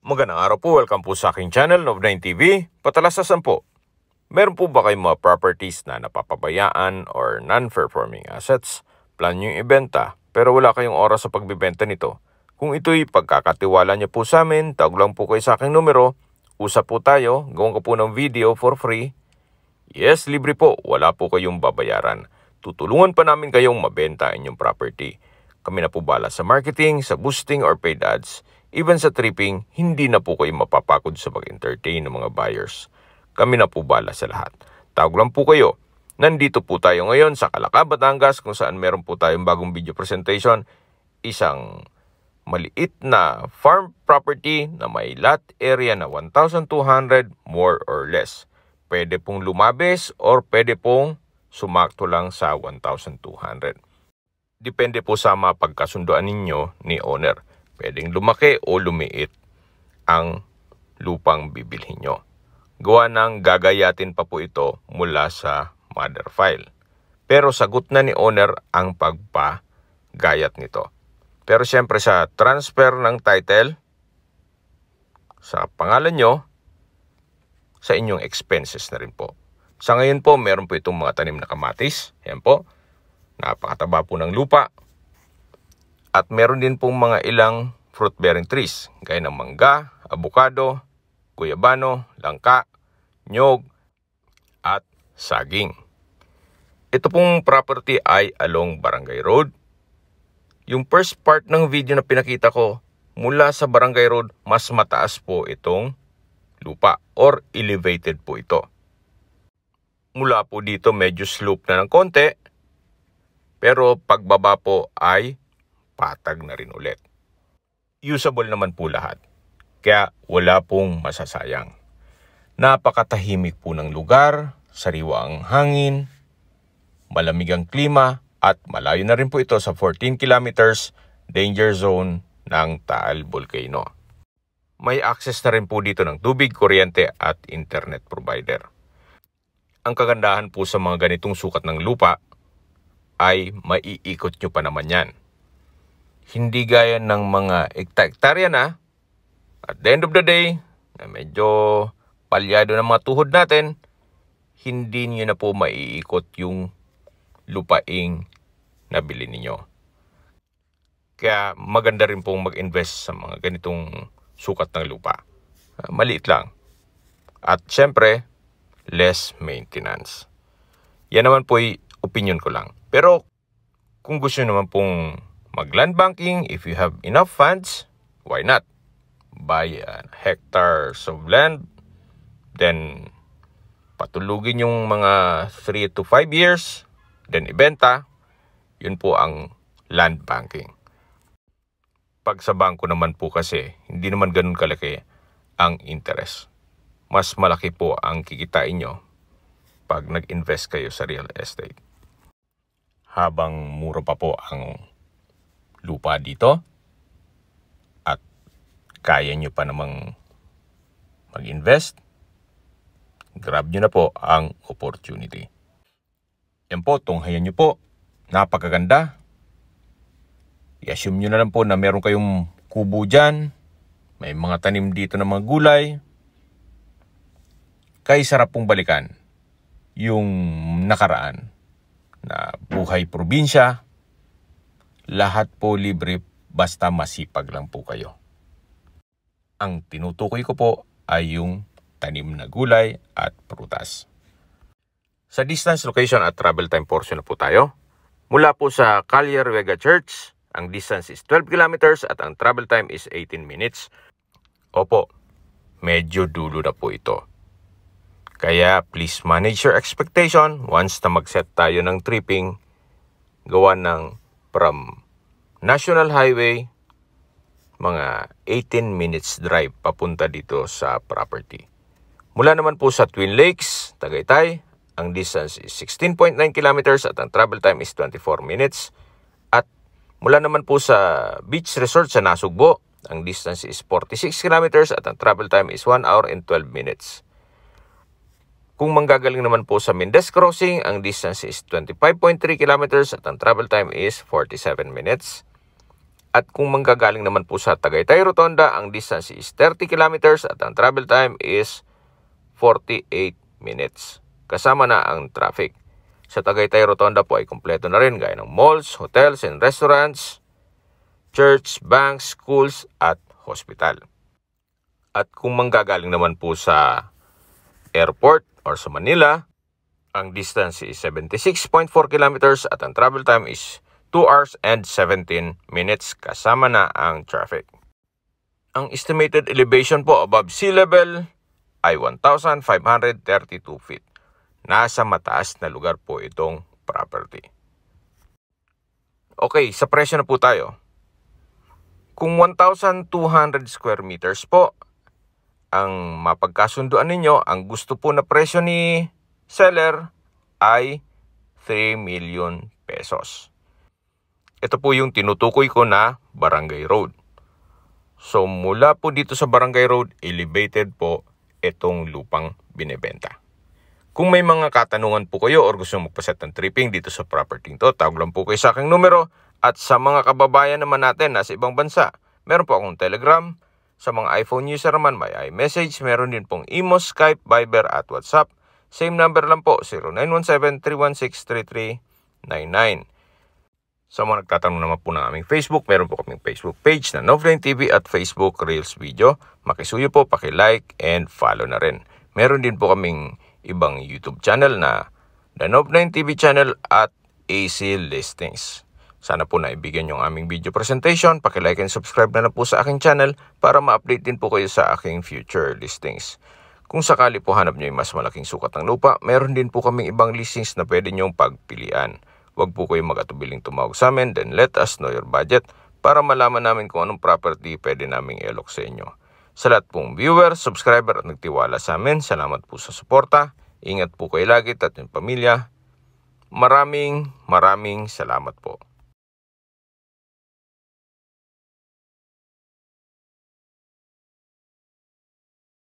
Magandang araw po, welcome po sa aking channel, Nov-042 TV. Patalasasan po, meron po ba kayong mga properties na napapabayaan or non-performing assets? Plan nyo yung ibenta, pero wala kayong oras sa pagbibenta nito. Kung ito'y pagkakatiwala niyo po sa amin, tawag lang po kayo sa aking numero, usap po tayo, gawin ko po ng video for free. Yes, libre po, wala po kayong babayaran. Tutulungan pa namin kayong mabenta inyong property. Kami na po bala sa marketing, sa boosting or paid ads. Even sa tripping, hindi na po kayo mapapagod sa pag-entertain ng mga buyers. Kami na po bala sa lahat. Tawag lang po kayo. Nandito po tayo ngayon sa Calaca, Batangas, kung saan meron po tayong bagong video presentation. Isang maliit na farm property na may lot area na 1,200 more or less. Pwede pong lumabis or pwede pong sumakto lang sa 1,200. Depende po sa mapagkasunduan ninyo ni owner. Pwedeng lumaki o lumiit ang lupang bibilhin nyo. Gawa ng gagayatin pa po ito mula sa mother file. Pero sagot na ni owner ang pagpagayat nito. Pero siyempre sa transfer ng title, sa pangalan nyo, sa inyong expenses na rin po. Sa ngayon po, meron po itong mga tanim na kamatis. Yan po. Napakataba po ng lupa. At meron din pong mga ilang fruit-bearing trees, gaya ng mangga, abukado, guyabano, langka, nyog, at saging. Ito pong property ay along Barangay Road. Yung first part ng video na pinakita ko, mula sa Barangay Road, mas mataas po itong lupa or elevated po ito. Mula po dito medyo slope na ng konti, pero pagbaba po ay patag na rin ulit. Usable naman po lahat, kaya wala pong masasayang. Napakatahimik po ng lugar, sariwa ang hangin, malamig ang klima, at malayo na rin po ito sa 14 kilometers danger zone ng Taal Volcano. May access na rin po dito ng tubig, kuryente at internet provider. Ang kagandahan po sa mga ganitong sukat ng lupa ay maiikot nyo pa naman yan. Hindi gaya ng mga hektarya na, at the end of the day, na medyo palyado ng mga tuhod natin, hindi nyo na po maiikot yung lupaing nabili ninyo. Kaya maganda rin pong mag-invest sa mga ganitong sukat ng lupa. Maliit lang. At syempre, less maintenance. Yan naman po ay opinion ko lang. Pero kung gusto naman pong mag-land banking, if you have enough funds, why not? Buy hectares of land, then patulugin yung mga 3 to 5 years, then ibenta. Yun po ang land banking. Pag sa bangko naman po kasi, hindi naman ganun kalaki ang interest. Mas malaki po ang kikitain nyo pag nag-invest kayo sa real estate. Habang mura pa po ang lupa dito at kaya nyo pa namang mag-invest, grab nyo na po ang opportunity. Yan po, tunghayan nyo po. Napakaganda. I-assume nyo na lang po na meron kayong kubo dyan. May mga tanim dito ng mga gulay. Kaya sarap pong balikan yung nakaraan na buhay probinsya. Lahat po libre basta masipag lang po kayo. Ang tinutukoy ko po ay yung tanim na gulay at prutas. Sa distance, location at travel time portion na po tayo. Mula po sa Calyer Vega Church, ang distance is 12 kilometers at ang travel time is 18 minutes. Opo, medyo dulo na po ito. Kaya please manage your expectation once na mag-set tayo ng tripping, gawa ng from National Highway, mga 18 minutes drive papunta dito sa property. Mula naman po sa Twin Lakes, Tagaytay, ang distance is 16.9 kilometers at ang travel time is 24 minutes. At mula naman po sa Beach Resort sa Nasugbo, ang distance is 46 kilometers at ang travel time is 1 hour and 12 minutes. Kung manggagaling naman po sa Mendez Crossing, ang distance is 25.3 kilometers at ang travel time is 47 minutes. At kung manggagaling naman po sa Tagaytay Rotonda, ang distance is 30 kilometers at ang travel time is 48 minutes. Kasama na ang traffic. Sa Tagaytay Rotonda po ay kumpleto na rin gaya ng malls, hotels and restaurants, church, banks, schools at hospital. At kung manggagaling naman po sa airport or sa Manila, ang distance is 76.4 kilometers at ang travel time is 2 hours and 17 minutes kasama na ang traffic. Ang estimated elevation po above sea level ay 1,532 feet. Nasa mataas na lugar po itong property. Okay, sa presyo na po tayo. Kung 1,200 square meters po ang mapagkasunduan ninyo, ang gusto po na presyo ni seller ay 3 million pesos. Ito po yung tinutukoy ko na barangay road. So mula po dito sa barangay road, elevated po itong lupang binebenta. Kung may mga katanungan po kayo or gusto magpaset ng tripping dito sa property to, tawag lang po kayo sa aking numero. At sa mga kababayan naman natin nasa ibang bansa, meron po akong Telegram. Sa mga iPhone user naman, may iMessage. Meron din pong Imo, Skype, Viber at WhatsApp. Same number lang po, 0917-316-3399. Sa mga nagtatanong naman po ng aming Facebook, meron po kaming Facebook page na Nov-042 at Facebook Reels Video. Makisuyo po, paki-like and follow na rin. Meron din po kaming ibang YouTube channel na The Nov-042 channel at AC Listings. Sana po naibigyan yung aming video presentation. Paki-like and subscribe na po sa aking channel para ma-update din po kayo sa aking future listings. Kung sakali po hanap nyo yung mas malaking sukat ng lupa, meron din po kaming ibang listings na pwede nyong pagpilian. Huwag po kayo mag-atubiling tumawag sa amin, then let us know your budget para malaman namin kung anong property pwede naming i-alok sa inyo. Sa lahat pong viewer, subscriber at nagtiwala sa amin, salamat po sa suporta. Ingat po kayo lagi at yung pamilya. Maraming salamat po.